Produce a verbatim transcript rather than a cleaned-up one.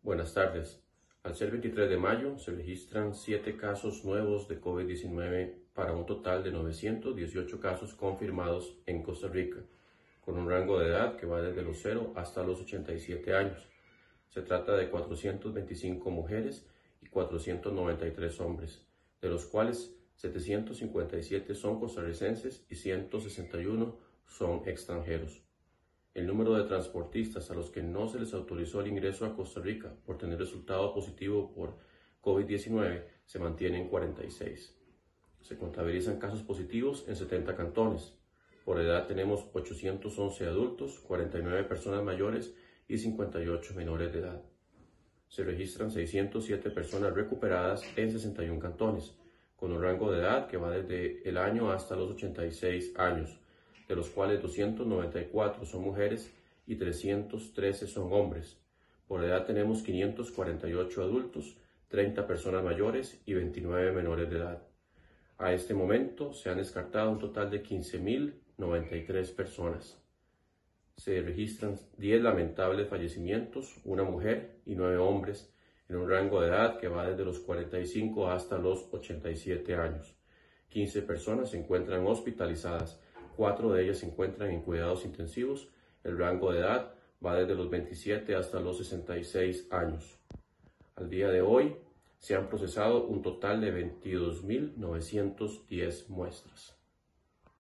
Buenas tardes. Al ser veintitrés de mayo, se registran siete casos nuevos de COVID diecinueve para un total de novecientos dieciocho casos confirmados en Costa Rica, con un rango de edad que va desde los cero hasta los ochenta y siete años. Se trata de cuatrocientas veinticinco mujeres y cuatrocientos noventa y tres hombres, de los cuales setecientos cincuenta y siete son costarricenses y ciento sesenta y uno son extranjeros. El número de transportistas a los que no se les autorizó el ingreso a Costa Rica por tener resultado positivo por COVID diecinueve se mantiene en cuarenta y seis. Se contabilizan casos positivos en setenta cantones. Por edad tenemos ochocientos once adultos, cuarenta y nueve personas mayores y cincuenta y ocho menores de edad. Se registran seiscientas siete personas recuperadas en sesenta y uno cantones, con un rango de edad que va desde el año hasta los ochenta y seis años, de los cuales doscientas noventa y cuatro son mujeres y trescientos trece son hombres. Por edad tenemos quinientos cuarenta y ocho adultos, treinta personas mayores y veintinueve menores de edad. A este momento se han descartado un total de quince mil noventa y tres personas. Se registran diez lamentables fallecimientos, una mujer y nueve hombres, en un rango de edad que va desde los cuarenta y cinco hasta los ochenta y siete años. quince personas se encuentran hospitalizadas. Cuatro de ellas se encuentran en cuidados intensivos. El rango de edad va desde los veintisiete hasta los sesenta y seis años. Al día de hoy se han procesado un total de veintidós mil novecientas diez muestras.